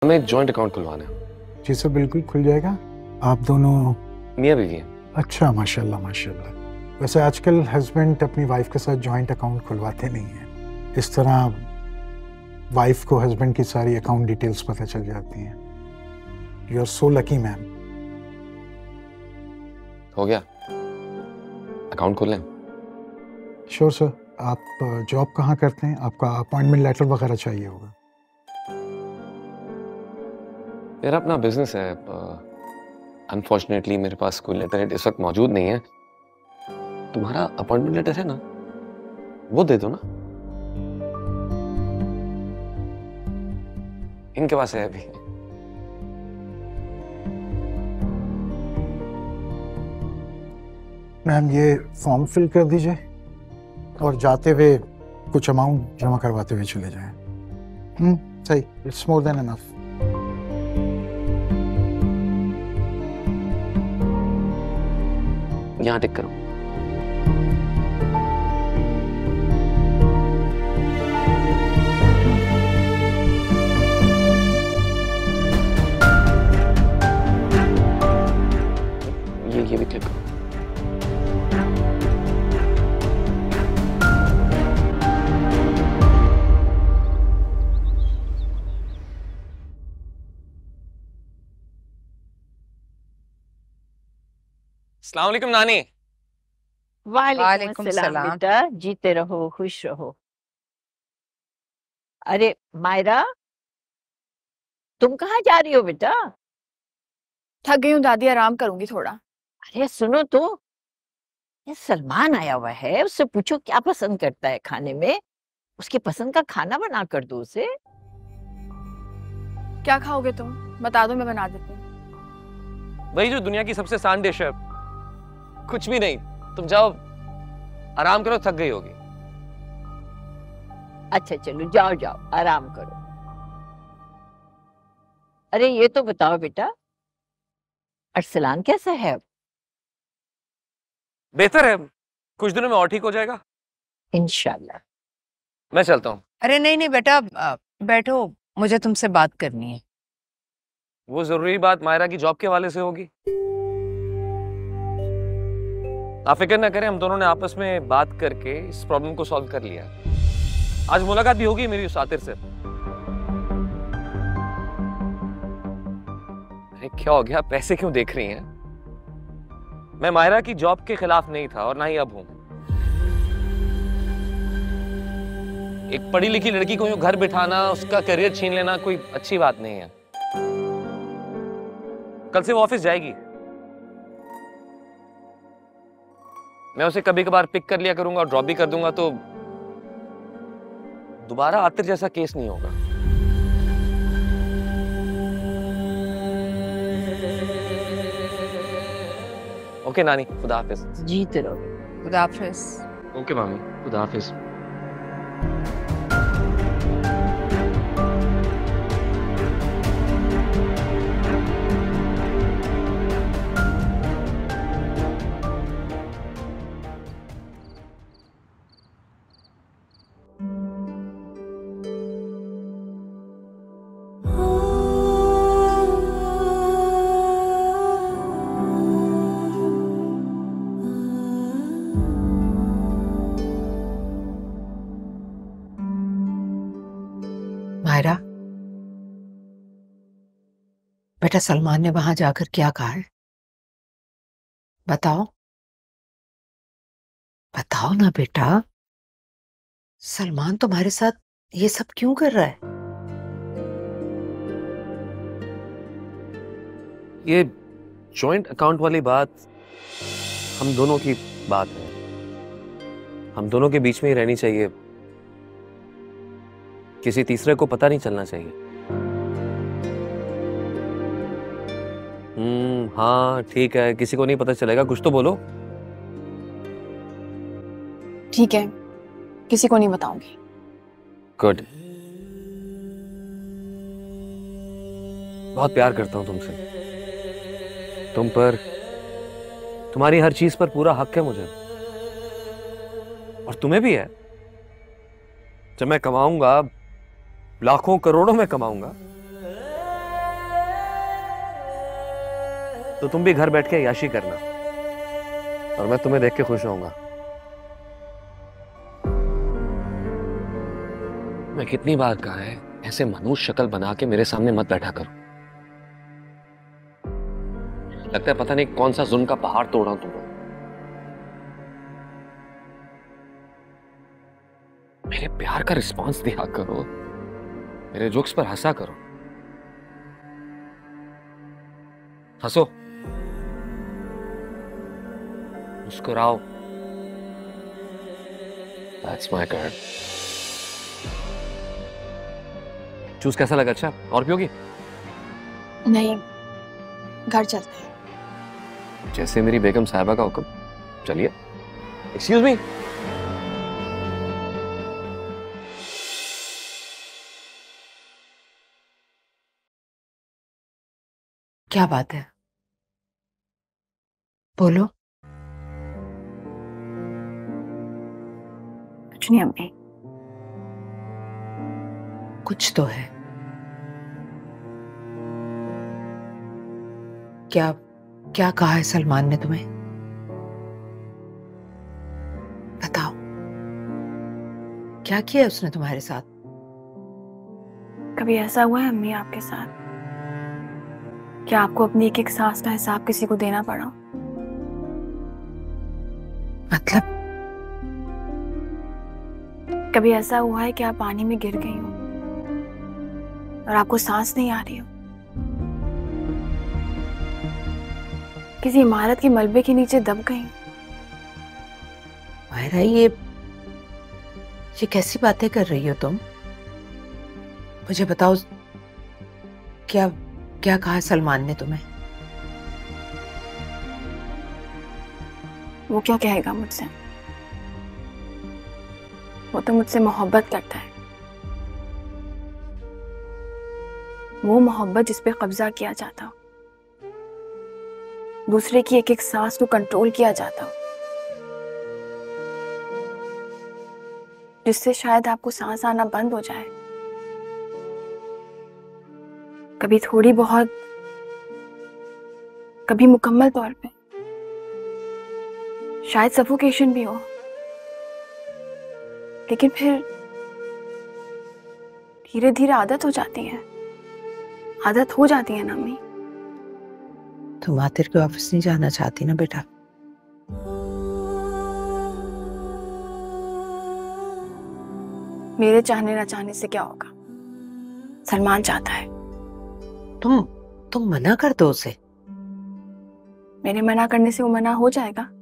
हमें एक joint account खुलवाना है। जी सर, बिल्कुल खुल जाएगा। आप दोनों मियाँ बीवी हैं। अच्छा, माशाल्लाह माशाल्लाह। वैसे आजकल हस्बैंड अपनी वाइफ के साथ जॉइंट अकाउंट खुलवाते नहीं हैं। इस तरह वाइफ को हस्बैंड की सारी अकाउंट डिटेल्स पता चल जाती हैं। You are so lucky ma'am. हो गया, अकाउंट खोल लें। Sure sir. आप जॉब कहाँ करते हैं? आपका अपॉइंटमेंट लेटर वगैरह चाहिए होगा। मेरा अपना बिजनेस है। अनफॉर्चुनेटली मेरे पास कोई लेटर हेड इस वक्त मौजूद नहीं है। तुम्हारा अपॉइंटमेंट लेटर है ना, वो दे दो ना। इनके पास है अभी। मैम ये फॉर्म फिल कर दीजिए और जाते हुए कुछ अमाउंट जमा करवाते हुए चले जाएं। सही, इट्स मोर देन एनफ। यहाँ टिक करो। ये भी क्लिक करो। अस्सलाम वालेकुम नानी। वालेकुम सलाम बेटा, जीते रहो खुश रहो। अरे मायरा, तुम कहाँ जा रही हो बेटा? थक गई हूँ दादी, आराम करूंगी थोड़ा। अरे सुनो तो, ये सलमान आया हुआ है, उससे पूछो क्या पसंद करता है खाने में। उसकी पसंद का खाना बना कर दो उसे। क्या खाओगे तुम? बता दो, मैं बना देती हूँ। वही जो दुनिया की सबसे आसान डिश है। कुछ भी नहीं, तुम जाओ आराम करो, थक गई होगी। अच्छा चलो, जाओ जाओ आराम करो। अरे ये तो बताओ बेटा, अरसलान कैसा है अब? बेहतर है, कुछ दिनों में और ठीक हो जाएगा इंशाल्लाह। मैं चलता हूँ। अरे नहीं नहीं बेटा, बैठो, मुझे तुमसे बात करनी है। वो जरूरी बात मायरा की जॉब के हवाले से होगी। आप फिक्र ना करें, हम दोनों ने आपस में बात करके इस प्रॉब्लम को सॉल्व कर लिया। आज मुलाकात भी होगी मेरी उस आतिर से। अरे क्या हो गया, पैसे क्यों देख रही हैं? मैं मायरा की जॉब के खिलाफ नहीं था और ना ही अब हूं। एक पढ़ी लिखी लड़की को यूं घर बिठाना, उसका करियर छीन लेना कोई अच्छी बात नहीं है। कल से वो ऑफिस जाएगी। मैं उसे कभी कभार पिक कर लिया करूंगा और ड्रॉप भी कर दूंगा, तो दोबारा आतिर जैसा केस नहीं होगा। ओके नानी, खुदा हाफिज। जीते रहो। खुदा हाफिज। ओके मामी, खुदा हाफिज। मायरा बेटा, सलमान ने वहां जाकर क्या कहा है? बताओ बताओ ना बेटा, सलमान तुम्हारे साथ ये सब क्यों कर रहा है? ये जॉइंट अकाउंट वाली बात हम दोनों की बात है, हम दोनों के बीच में ही रहनी चाहिए। किसी तीसरे को पता नहीं चलना चाहिए। हाँ ठीक है, किसी को नहीं पता चलेगा, कुछ तो बोलो। ठीक है, किसी को नहीं बताऊंगी। गुड। बहुत प्यार करता हूं तुमसे, तुम पर, तुम्हारी हर चीज पर पूरा हक है मुझे, और तुम्हें भी है। जब मैं कमाऊंगा, लाखों करोड़ों में कमाऊंगा, तो तुम भी घर बैठ के याशी करना और मैं तुम्हें देख के खुश होऊंगा। मैं कितनी बार कहा है, ऐसे मनुष्य शक्ल बना के मेरे सामने मत बैठा करो। लगता है पता नहीं कौन सा जुल्म का पहाड़ तोड़ा तुमने। मेरे प्यार का रिस्पांस दिया करो, मेरे जोक्स पर हंसा करो। हंसो, मुस्कुराओ। That's my girl. जूस कैसा लगा? अच्छा, और पियोगी? नहीं, घर चलते हैं। जैसे मेरी बेगम साहिबा का हुक्म। चलिए। Excuse me. क्या बात है, बोलो। कुछ नहीं अम्मी। कुछ तो है। क्या क्या कहा है सलमान ने तुम्हें? बताओ, क्या किया उसने तुम्हारे साथ? कभी ऐसा हुआ है अम्मी आपके साथ क्या आपको अपनी एक एक सांस का हिसाब किसी को देना पड़ा? मतलब? कभी ऐसा हुआ है कि आप पानी में गिर गई हो और आपको सांस नहीं आ रही हो? किसी इमारत के मलबे के नीचे दब गई? मायरा, ये कैसी बातें कर रही हो तुम? मुझे बताओ, क्या क्या कहा सलमान ने तुम्हें? वो क्या कहेगा मुझसे? वो तो मुझसे मोहब्बत करता है। वो मोहब्बत जिस पे कब्जा किया जाता हो, दूसरे की एक एक सांस को कंट्रोल किया जाता हो, जिससे शायद आपको सांस आना बंद हो जाए, कभी थोड़ी बहुत, कभी मुकम्मल तौर पे, शायद सफोकेशन भी हो, लेकिन फिर धीरे धीरे आदत हो जाती है। आदत हो जाती है ना अम्मी। तुम आतिर के ऑफिस नहीं जाना चाहती ना बेटा? मेरे चाहने ना चाहने से क्या होगा? सलमान चाहता है। तुम मना कर दो उसे। मेरे मना करने से वो मना हो जाएगा?